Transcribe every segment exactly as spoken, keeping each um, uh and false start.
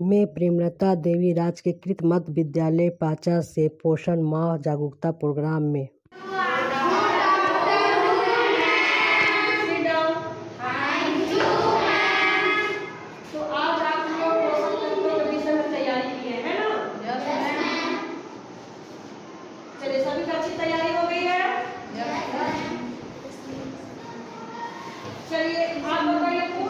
मैं प्रेमलता देवी राजकीयकृत मध्य विद्यालय पाचा से पोषण माह जागरूकता प्रोग्राम में चलिए आप बताइए तो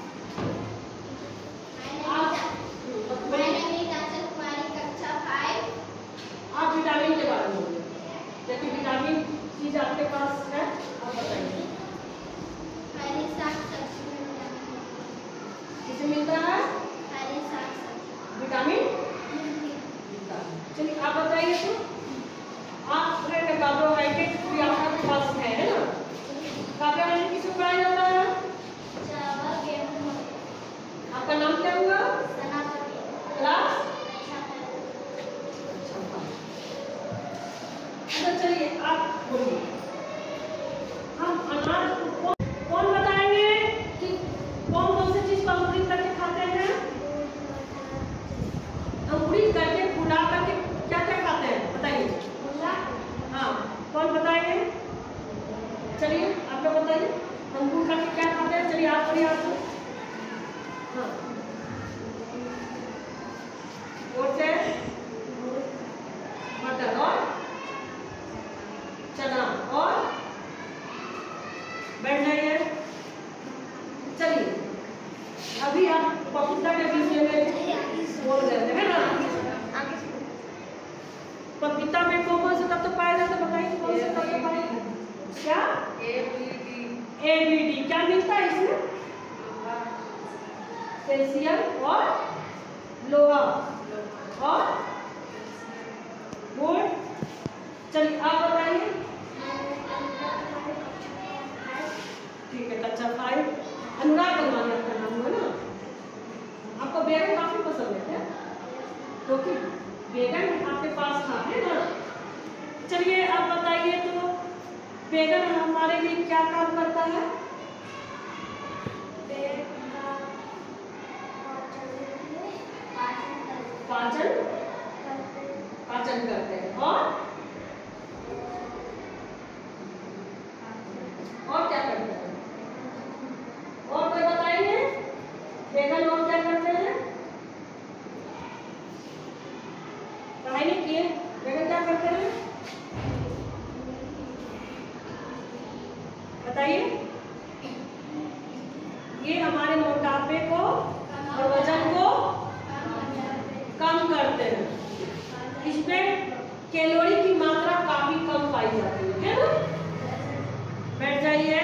आप विटामिन के बारे में बोलिए, जैसे विटामिन चीज आपके पास है, आप बताइए किसे मिलता है विटामिन। चलिए आप बताइए तो आप कार्बोहाइड्रेट भी आपके पास है, है ना। कार्बोहाइड्रेट किसमें पाया जाता है? आपका नाम क्या हुआ? क्लास। अच्छा चलिए आप बोलिए, हम अनाज को कौन बताएंगे कि कौन कौन सी चीज को अंकुरित करके खाते हैं? अंकुरित करके फुला करके क्या क्या खाते हैं बताइए। हाँ कौन बताएंगे? चलिए आप लोग बताइए अंकुर करके क्या खाते हैं। चलिए आप बोलिए आपको। हाँ और से मटर और चना और बैठ जाइए। चलिए अभी आप पपीता के विषय में बोल रहे थे, है ना। पपीता में कौन कौन से तत्व पाए जाते हैं बताइए, कौन से तत्व पाए जाते हैं? क्या ए बी डी क्या मिलता है इसमें? कैल्शियम और लोहा और गुड़। चलिए आप बताइए। ठीक है कच्चा फाइव। अनुराग बनवाने आपका नाम है ना। आपको बैगन काफी पसंद है क्या? क्योंकि बैगन आपके पास था, है ना। चलिए आप बताइए तो बैगन हमारे लिए क्या काम करता है? पाचन पाचन करते हैं और और क्या करते हैं? और कोई बताइए बैगन और क्या करते हैं? पढ़ाई नहीं किए, बैगन क्या करते हैं बताइए। ये हमारे मोटापे को और वजन को कम करते हैं। इसमें कैलोरी की मात्रा काफी कम पाई जाती है, है ना। बैठ जाइए।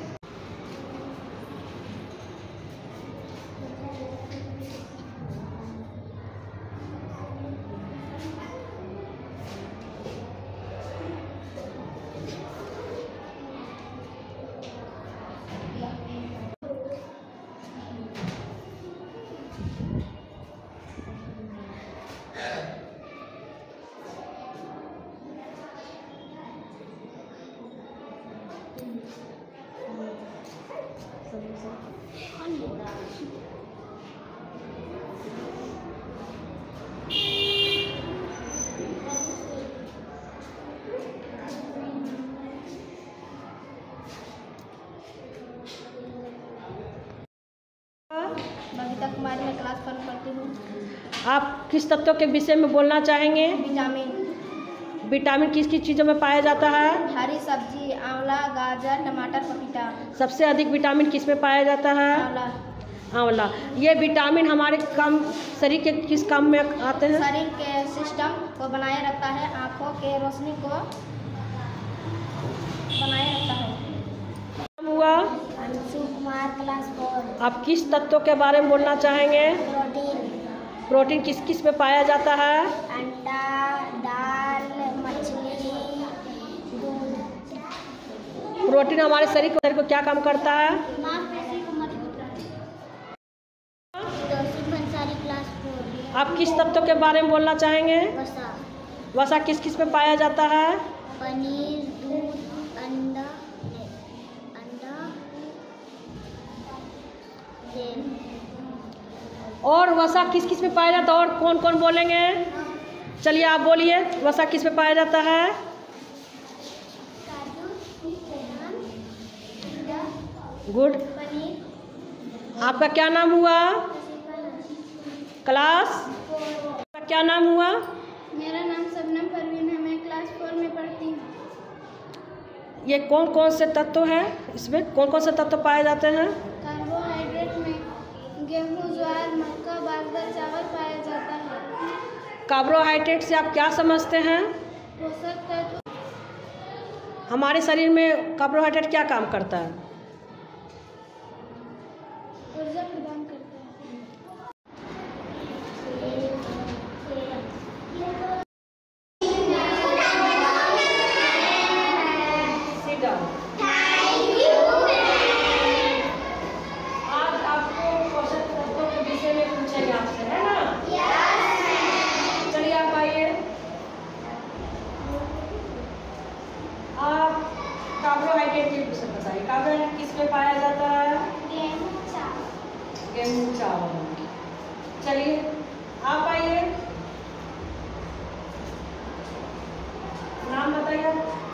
बबीता कुमारी में क्लास वन पढ़ती हूँ। आप किस तत्व के विषय में बोलना चाहेंगे? विटामिन। विटामिन किस किस चीज़ों में पाया जाता है? हरी सब्जी, आंवला, गाजर, टमाटर, पपीता। सबसे अधिक विटामिन किस में पाया जाता है? आंवला। आंवला। ये विटामिन हमारे काम शरीर के किस काम में आते हैं? शरीर के सिस्टम को बनाए रखता है, आँखों के रोशनी को बनाए रखता है। हुआ अंशु कुमार क्लास फोर। आप किस तत्व के बारे में बोलना चाहेंगे? प्रोटीन। प्रोटीन किस किस में पाया जाता है? अंडा, दाल, मछली, दूध। प्रोटीन हमारे शरीर को शरीर को क्या काम करता है? मांसपेशी को मजबूत रखता है। Class four. आप किस तत्व के बारे में बोलना चाहेंगे? वसा। वसा किस किस में पाया जाता है? पनीर, दूध, अंडा, अंडा, और वसा किस किस में पाया जाता है, और कौन कौन बोलेंगे? चलिए आप बोलिए, वसा किस में पाया जाता है? गुड। आपका क्या नाम हुआ? क्लास का क्या नाम हुआ? मेरा नाम शबनम परवीन है, मैं क्लास फोर में पढ़ती हूँ। ये कौन कौन से तत्व हैं, इसमें कौन कौन से तत्व पाए जाते हैं? कार्बोहाइड्रेट में गेहूँ, ज्वार, मक्का, बाजरा, चावल पाया जाता है। कार्बोहाइड्रेट से आप क्या समझते हैं? पोषक तत्व। हमारे शरीर में कार्बोहाइड्रेट क्या काम करता है? ऊर्जा प्रदान करता है। आज आपको पोषक तत्वों के विषय में पूछेंगे आपसे, है ना? चलिए आप आइए। आप कार्बोहाइड्रेट के विषय बताइए। कार्बोहाइड्रेट किस में पाया जाता है? गेहूँ, चावल। गेहूँ, चावल। चलिए आप आइए, नाम बताइए।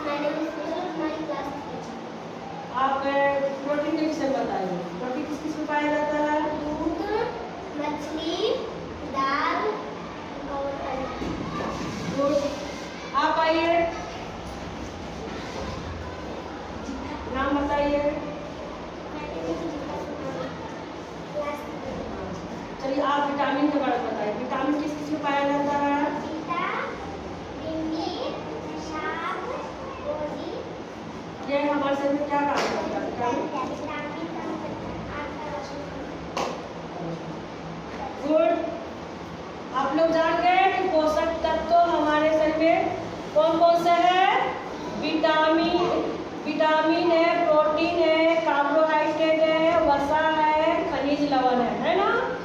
आप प्रोटीन के विषय बताइए। प्रोटीन किस किस में पाया जाता है? दूध, मछली, दाल और अंडे। गुड। आप आइए, नाम बताइए। चलिए आप विटामिन के बारे में बताइए। विटामिन किस किस में पाया जाता है? ये हमारे शरीर में क्या काम करता है? विटामिन। गुड। आप लोग जान गए कि पोषक तत्व हमारे शरीर में कौन कौन से है? विटामिन विटामिन है, प्रोटीन है, कार्बोहाइड्रेट है, वसा है, खनिज लवण है, है ना?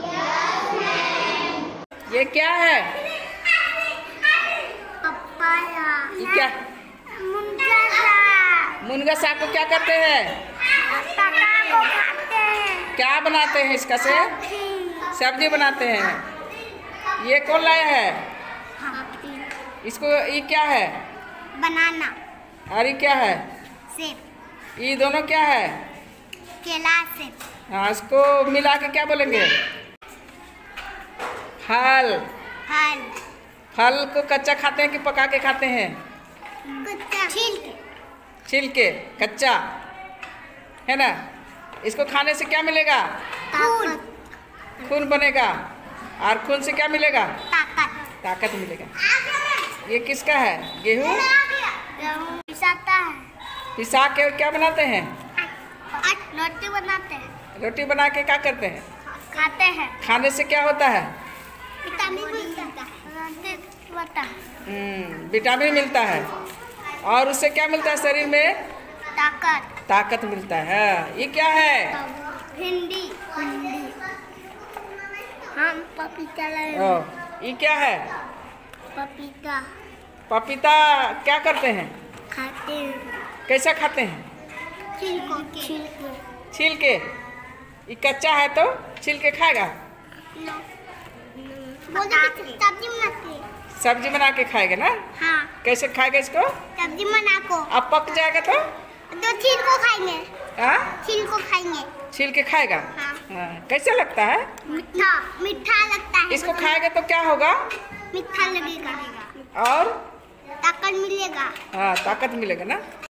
ये क्या है? पपाया। ये क्या? मुनगा साग। मुनगा साग को क्या करते हैं? पका को खाते हैं। क्या बनाते हैं इसका से? सब्जी। सब्जी बनाते हैं। ये कौन लाया है इसको? ये क्या है? बनाना। और ये क्या है? सेब। ये दोनों क्या है? केला, सेब। हाँ, इसको मिला के क्या बोलेंगे? फल। फल। फल को कच्चा खाते हैं कि पका के खाते हैं? कच्चा। छील के। छील के, कच्चा, है ना? इसको खाने से क्या मिलेगा? खून। खून बनेगा। और खून से क्या मिलेगा? ताकत। ताकत मिलेगा। ये किसका है? गेहूँ। गेहूँ पिसाता है। पिसा के क्या बनाते हैं? रोटी बनाते हैं। रोटी बना के क्या करते हैं? खाते हैं। खाने से क्या होता है? विटामिन मिलता है। हम्म, विटामिन मिलता है। और उससे क्या मिलता है शरीर में? ताकत। ताकत मिलता है। ये क्या है? भिंडी। हम पपीता लाए। ओ, ये क्या है? पपीता पपीता क्या करते हैं? खाते हैं। कैसा खाते हैं? छिलको छिलको। छील के। ये कच्चा है तो छील के खाएगा? सब्जी बनाते हैं। सब्जी बना के खाएगा ना? हाँ। कैसे खाएगा इसको? सब्जी बना को। अब पक जाएगा तो? तो छिलको खाएंगे। हाँ, छिलको खाएंगे। छील के खाएगा। हाँ। हाँ, कैसा लगता है? मीठा मीठा लगता है। इसको खाएगा तो क्या होगा? मीठा लगेगा और ताकत मिलेगा। हाँ, ताकत मिलेगा ना?